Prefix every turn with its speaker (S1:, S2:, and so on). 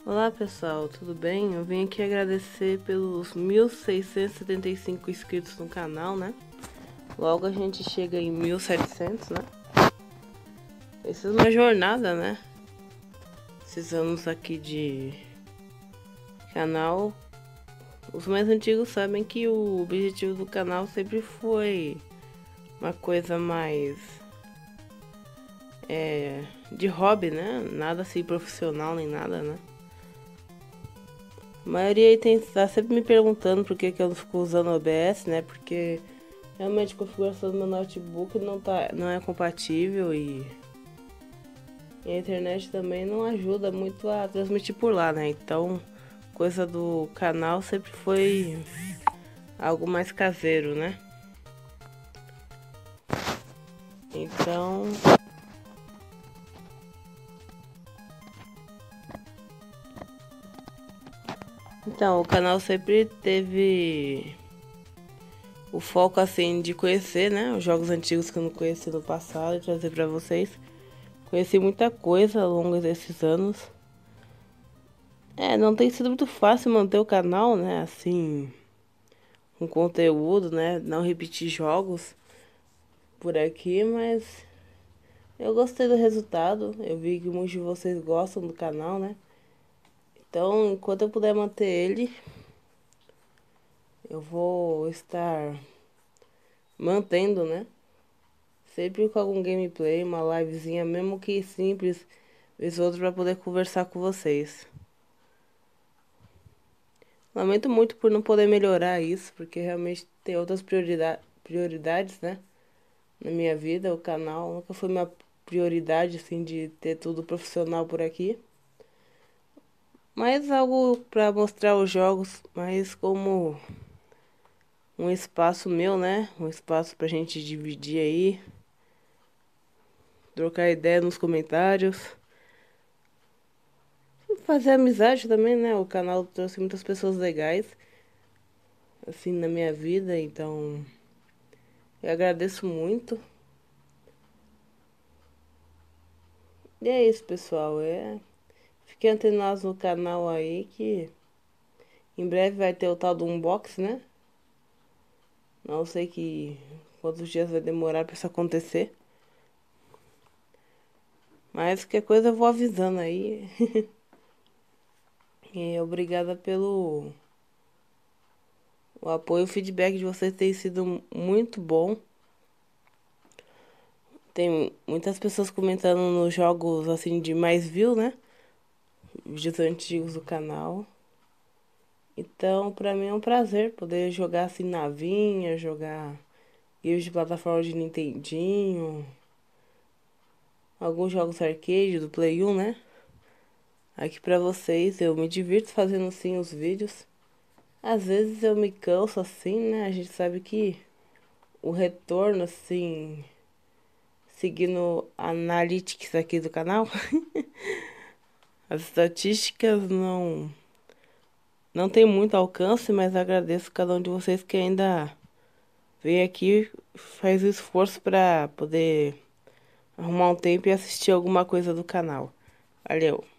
S1: Olá pessoal, tudo bem? Eu vim aqui agradecer pelos 1.675 inscritos no canal, né? Logo a gente chega em 1.700, né? Essa é uma jornada, né? Esses anos aqui de canal. Os mais antigos sabem que o objetivo do canal sempre foi uma coisa mais de hobby, né? Nada assim profissional nem nada, né? A maioria aí tá sempre me perguntando por que eu não fico usando OBS, né? Porque realmente a configuração do meu notebook não é compatível e a internet também não ajuda muito a transmitir por lá, né? Então, coisa do canal sempre foi algo mais caseiro, né? Então, o canal sempre teve o foco assim de conhecer, né, os jogos antigos que eu não conheci no passado e trazer pra vocês. Conheci muita coisa ao longo desses anos. Não tem sido muito fácil manter o canal, né, assim, com conteúdo, né, não repetir jogos por aqui, mas eu gostei do resultado. Eu vi que muitos de vocês gostam do canal, né? Então, enquanto eu puder manter ele, eu vou estar mantendo, né? Sempre com algum gameplay, uma livezinha, mesmo que simples, vez ou outra, pra poder conversar com vocês. Lamento muito por não poder melhorar isso, porque realmente tem outras prioridades, né? Na minha vida, o canal nunca foi minha prioridade, assim, de ter tudo profissional por aqui. Mas algo pra mostrar os jogos, mas como um espaço meu, né? Um espaço pra gente dividir aí, trocar ideia nos comentários. Fazer amizade também, né? O canal trouxe muitas pessoas legais, assim, na minha vida, então eu agradeço muito. E é isso, pessoal. Fiquem antenados no canal aí que em breve vai ter o tal do unbox, né? Não sei quantos dias vai demorar pra isso acontecer. Mas qualquer coisa eu vou avisando aí. E obrigada pelo o apoio, o feedback de vocês tem sido muito bom. Tem muitas pessoas comentando nos jogos assim de mais view, né? Vídeos antigos do canal. Então, pra mim é um prazer poder jogar assim navinha, jogar games de plataforma de Nintendinho, alguns jogos arcade do Play 1, né? Aqui pra vocês, eu me divirto fazendo assim os vídeos. Às vezes eu me canso assim, né? A gente sabe que o retorno assim, seguindo a analytics aqui do canal, as estatísticas não tem muito alcance, mas agradeço cada um de vocês que ainda vem aqui, faz o esforço pra poder arrumar um tempo e assistir alguma coisa do canal. Valeu!